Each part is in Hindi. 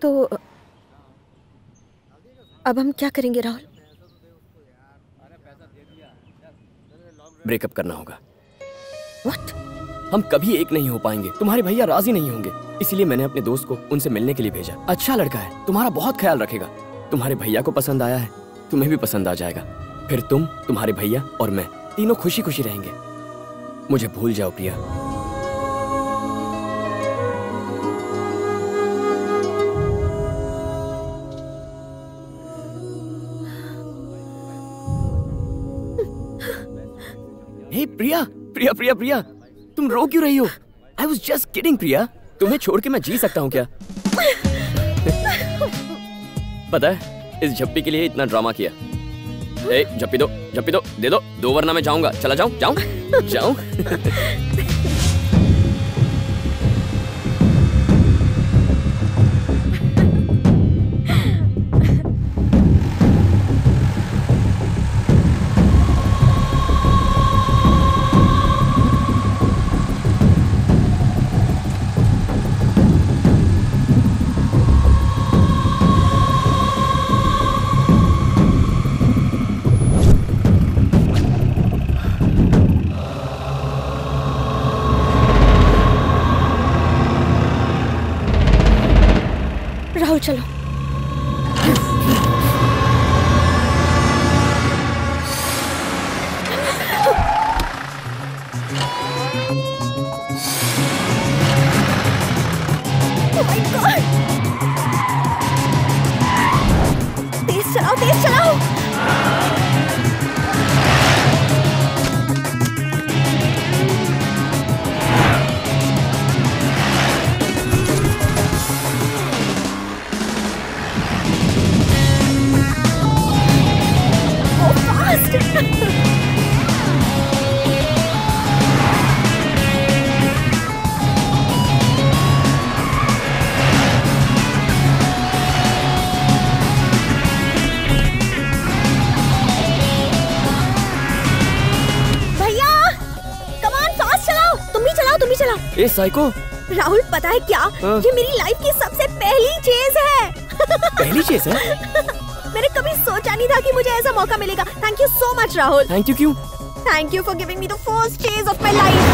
तो अब हम क्या करेंगे राहुल? ब्रेकअप करना होगा। What? हम कभी एक नहीं हो पाएंगे। तुम्हारे भैया राजी नहीं होंगे, इसीलिए मैंने अपने दोस्त को उनसे मिलने के लिए भेजा। अच्छा लड़का है, तुम्हारा बहुत ख्याल रखेगा। तुम्हारे भैया को पसंद आया है, तुम्हें भी पसंद आ जाएगा। फिर तुम, तुम्हारे भैया और मैं तीनों खुशी खुशी रहेंगे। मुझे भूल जाओ प्रिया। हे प्रिया, प्रिया प्रिया प्रिया, तुम रो क्यों रही हो? I was just kidding प्रिया। तुम्हें छोड़ के मैं जी सकता हूँ क्या? पता है, इस झप्पी के लिए इतना ड्रामा किया। ए, झप्पी दो, दे दो वरना मैं जाऊंगा। चला जाऊं? जाऊं? राहुल चलो। Oh my God! तेज चलाओ, तेज चलाओ। ए साइको। राहुल पता है क्या? ये मेरी लाइफ की सबसे पहली चेज है। पहली चेज है? मैंने कभी सोचा नहीं था कि मुझे ऐसा मौका मिलेगा। Thank you so much Rahul. Thank you क्यों? Thank you for giving me the first chase of my life.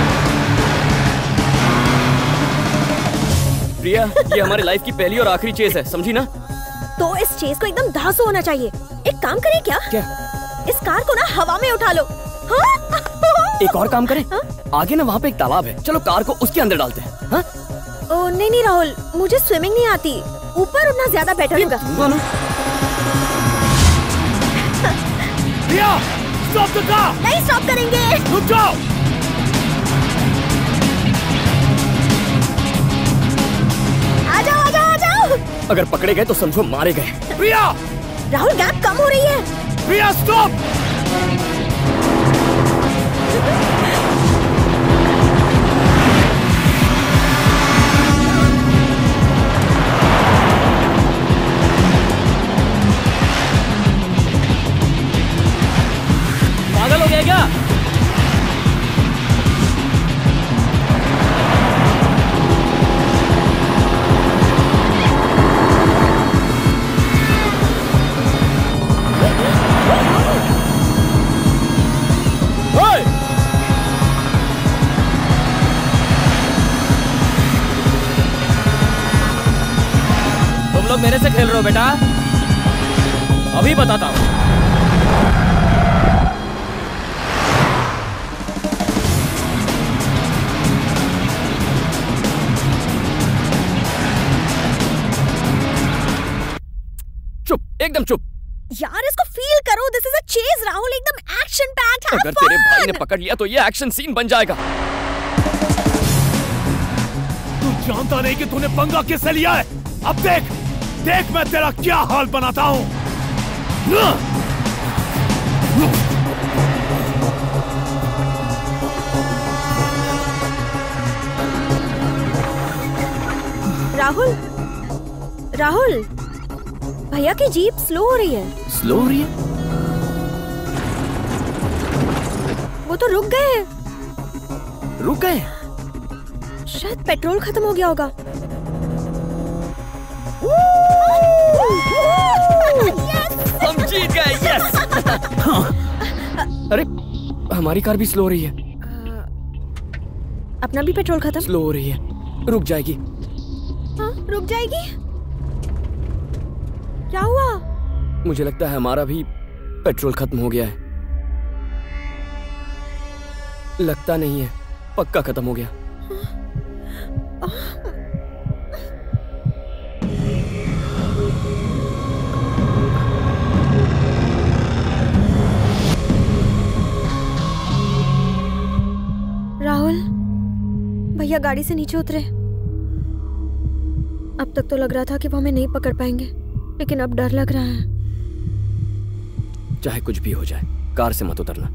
Priya, ये हमारी लाइफ की पहली और आखिरी चेज है, समझी ना? तो इस चेज को एकदम धांसू होना चाहिए। एक काम करें क्या? क्या? इस कार को ना हवा में उठा लो। हाँ? एक और काम करें? हाँ? आगे ना वहाँ पे एक तालाब है, चलो कार को उसके अंदर डालते हैं। हाँ? ओ नहीं राहुल, मुझे स्विमिंग नहीं आती। ऊपर उड़ना ज्यादा बेटर होगा। Priya, stop the car. नहीं स्टॉप करेंगे। रुक जाओ। आ जाओ, आ जाओ, आ जाओ। अगर पकड़े गए तो समझो मारे गए। प्रिया! राहुल गैप कम हो रही है। प्रिया स्टॉप। पागल हो गया क्या? तुम लोग मेरे से खेल रहे हो बेटा? अभी बताता हूँ। चुप, एकदम चुप। यार इसको फील करो, this is a chase Rahul, एकदम एक्शन पैक्ड है। अगर तेरे भाई ने पकड़ लिया तो ये एक्शन सीन बन जाएगा। तू जानता नहीं कि तूने पंगा किससे लिया है? अब देख, देख मैं तेरा क्या हाल बनाता हूँ। राहुल, राहुल, भैया की जीप स्लो हो रही है। स्लो हो रही है? वो तो रुक गए। रुक गए? शायद पेट्रोल खत्म हो गया होगा। हम जीत गए, यस। अरे हमारी कार भी स्लो हो रही है। अपना भी पेट्रोल खत्म। स्लो हो रही है, रुक जाएगी। हाँ, रुक जाएगी। क्या हुआ? मुझे लगता है हमारा भी पेट्रोल खत्म हो गया है। लगता नहीं है, पक्का खत्म हो गया। राहुल, भैया गाड़ी से नीचे उतरे। अब तक तो लग रहा था कि वो हमें नहीं पकड़ पाएंगे, लेकिन अब डर लग रहा है। चाहे कुछ भी हो जाए, कार से मत उतरना।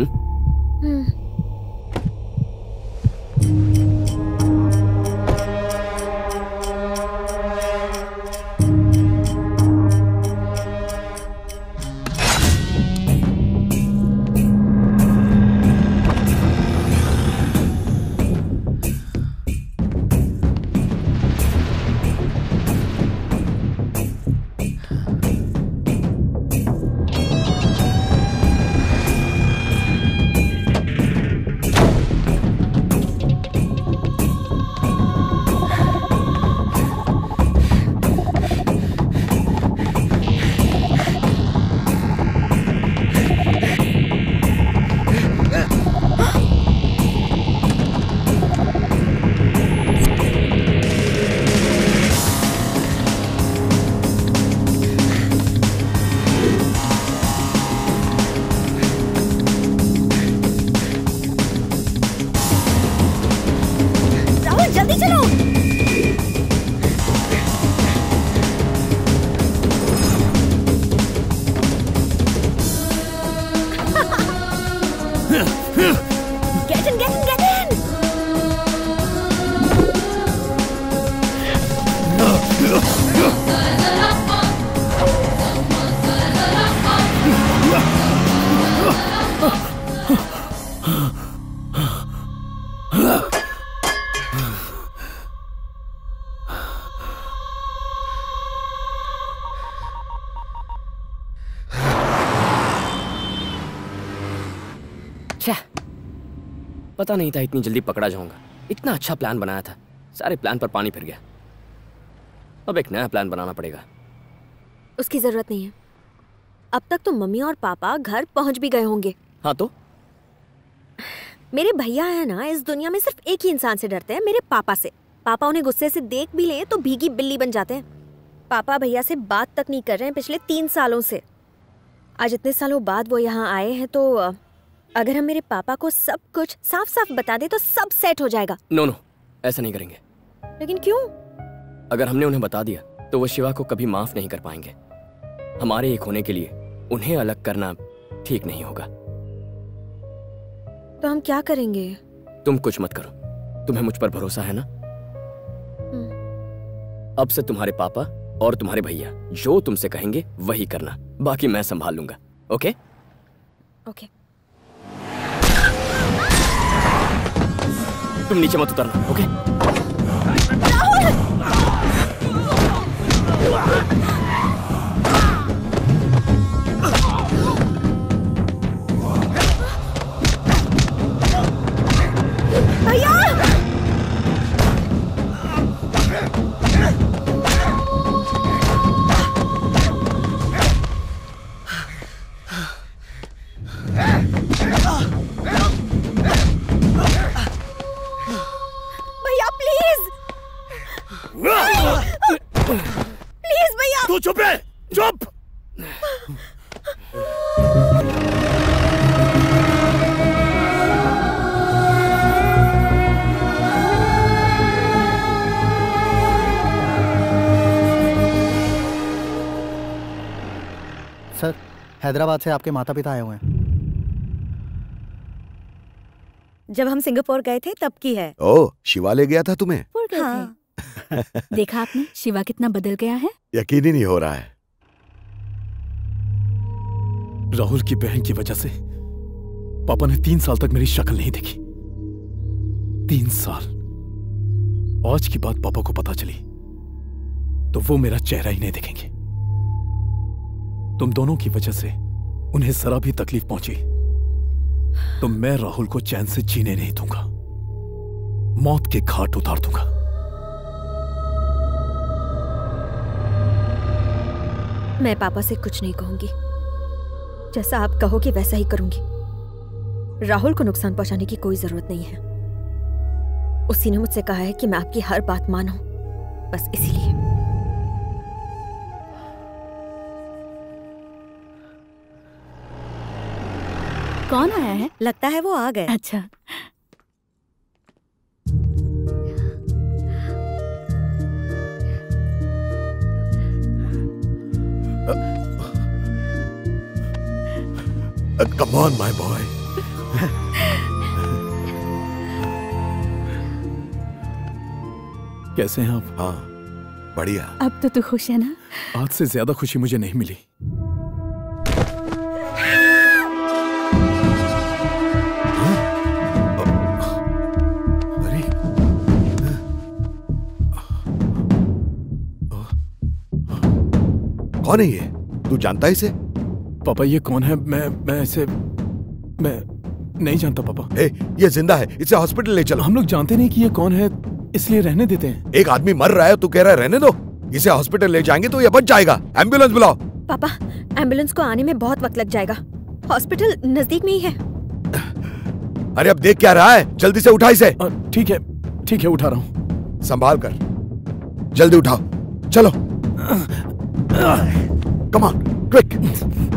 पता नहीं था इतनी जल्दी पकड़ा जाऊंगा। इतना अच्छा प्लान बनाया था, सारे प्लान पर पानी फिर गया। अब एक नया प्लान बनाना पड़ेगा। उसकी जरूरत नहीं है। अब तक तो मम्मी और पापा घर पहुंच भी गए होंगे। हाँ तो मेरे भैया है ना, इस दुनिया में सिर्फ एक ही इंसान से डरते हैं, मेरे पापा से। पापा उन्हें गुस्से से देख भी लें तो भीगी बिल्ली बन जाते हैं। पापा भैया से बात तक नहीं कर रहे हैं पिछले 3 सालों से। आज इतने सालों बाद वो यहाँ आए हैं, तो अगर हम मेरे पापा को सब कुछ साफ साफ बता दें तो सब सेट हो जाएगा। नो, ऐसा नहीं करेंगे। लेकिन क्यों? अगर हमने उन्हें बता दिया तो वो शिवा को कभी माफ नहीं कर पाएंगे। हमारे एक होने के लिए उन्हें अलग करना ठीक नहीं होगा। तो हम क्या करेंगे? तुम कुछ मत करो, तुम्हें मुझ पर भरोसा है ना? अब से तुम्हारे पापा और तुम्हारे भैया जो तुमसे कहेंगे वही करना, बाकी मैं संभाल लूंगा। ओके? ओके। तुम नीचे मत उतरना, ओके? भैया! प्लीज भैया! तू चुप रहे, चुप! सर, हैदराबाद से आपके माता पिता आए हुए हैं। जब हम सिंगापुर गए थे तब की है। ओह, शिवा ले गया था तुम्हें? हाँ। देखा आपने शिवा कितना बदल गया है? यकीन ही नहीं हो रहा है। राहुल की बहन की वजह से पापा ने 3 साल तक मेरी शक्ल नहीं देखी। 3 साल। आज की बात पापा को पता चली तो वो मेरा चेहरा ही नहीं देखेंगे। तुम दोनों की वजह से उन्हें जरा भी तकलीफ पहुंची तो मैं राहुल को चैन से जीने नहीं दूंगा, मौत के घाट उतार दूंगा। मैं पापा से कुछ नहीं कहूंगी, जैसा आप कहोगे वैसा ही करूंगी। राहुल को नुकसान पहुंचाने की कोई जरूरत नहीं है। उसी ने मुझसे कहा है कि मैं आपकी हर बात मानूं, बस इसीलिए। कौन आया है? लगता है वो आ गए। अच्छा। Come on, my boy. कैसे हैं आप? हाँ, बढ़िया। अब तो तू खुश है ना? आज से ज्यादा खुशी मुझे नहीं मिली। अरे, कौन है ये? तू जानता है इसे? पापा ये कौन है? मैं इसे मैं नहीं जानता पापा। ये जिंदा है, इसे हॉस्पिटल ले चलो। हम लोग जानते नहीं कि ये कौन है, इसलिए रहने देते हैं। एक आदमी मर रहा है, तू कह रहा है रहने दो? इसे हॉस्पिटल ले जाएंगे तो ये बच जाएगा। एम्बुलेंस बुलाओ। पापा, एम्बुलेंस को आने में बहुत वक्त लग जाएगा। हॉस्पिटल नजदीक में ही है। अरे अब देख क्या रहा है, जल्दी से उठा इसे। ठीक है उठा रहा हूँ। संभाल कर, जल्दी उठाओ। चलो, कम ऑन, क्विक।